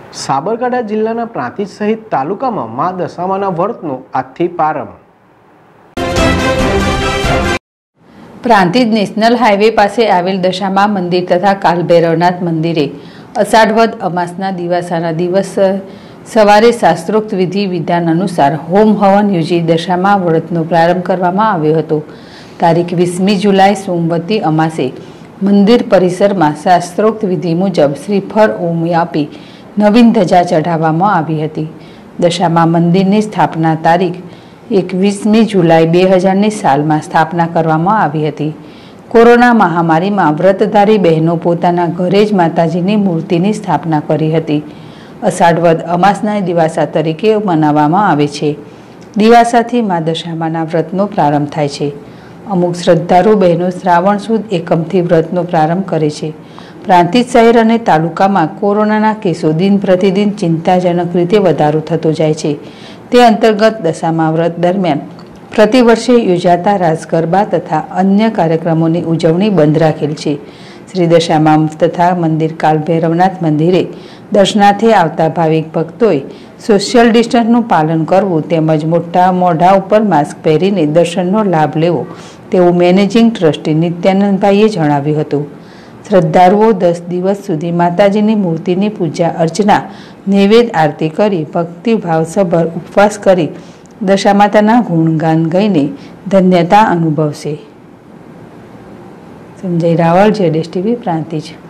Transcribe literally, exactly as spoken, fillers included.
સાબરકાંઠા જિલ્લાના પ્રાંતિજ સહિત તાલુકામાં મા દશામાના વ્રતનો આજથી પ્રારંભ। પ્રાંતિજ નેશનલ હાઈવે પાસે આવેલ દશામા મંદિર તથા કાલભૈરવનાથ મંદિરે અષાઢ વદ અમાસના દિવાસાના દિવસ સવારે શાસ્ત્રોક્ત વિધિ વિધાન અનુસાર હોમ હવન યોજી દશામા વ્રતનો પ્રારંભ કરવામાં આવ્યો હતો। તારીખ વીસમી જુલાઈ સોમવતી અમાસે મંદિર પરિસરમાં શાસ્ત્રોક્ત વિધિ મુજબ શ્રીફળ ઓમ આપી નવીન ધજા ચઢાવવામાં આવી હતી। દશામા મંદિરની સ્થાપના તારીખ એકવીસમી જુલાઈ બે હજારની સાલમાં સ્થાપના કરવામાં આવી હતી। કોરોના મહામારીમાં વ્રતધારી બહેનો પોતાના ઘરે જ માતાજીની મૂર્તિની સ્થાપના કરી હતી। અષાઢ વદ અમાસના દિવાસા તરીકે મનાવવામાં આવે છે। દિવાસાથી મા દશામાના વ્રતનો પ્રારંભ થાય છે। અમુક શ્રદ્ધાળુ બહેનો શ્રાવણ સુદ એકમથી વ્રતનો પ્રારંભ કરે છે। પ્રાંતિજ શહેર અને તાલુકામાં કોરોનાના કેસો દિન પ્રતિદિન ચિંતાજનક રીતે વધારો થતો જાય છે। તે અંતર્ગત દશામા વ્રત દરમિયાન પ્રતિવર્ષે યોજાતા રાસ ગરબા તથા અન્ય કાર્યક્રમોની ઉજવણી બંધ રાખેલ છે। શ્રી દશામા તથા મંદિર કાલભૈરવનાથ મંદિરે દર્શનાર્થે આવતા ભાવિક ભક્તોએ સોશિયલ ડિસ્ટન્સનું પાલન કરવું તેમજ મોટા મોઢા ઉપર માસ્ક પહેરીને દર્શનનો લાભ લેવો તેવું મેનેજિંગ ટ્રસ્ટી નિત્યાનંદભાઈએ જણાવ્યું હતું। શ્રદ્ધાળુઓ દસ દિવસ સુધી માતાજીની મૂર્તિની પૂજા અર્ચના નૈવેદ્ય આરતી કરી ભક્તિભાવસભર ઉપવાસ કરી દશામાતાના ગુણગાન ગાઈને ધન્યતા અનુભવશે। Sanjay Raval, Z S T V Prantij.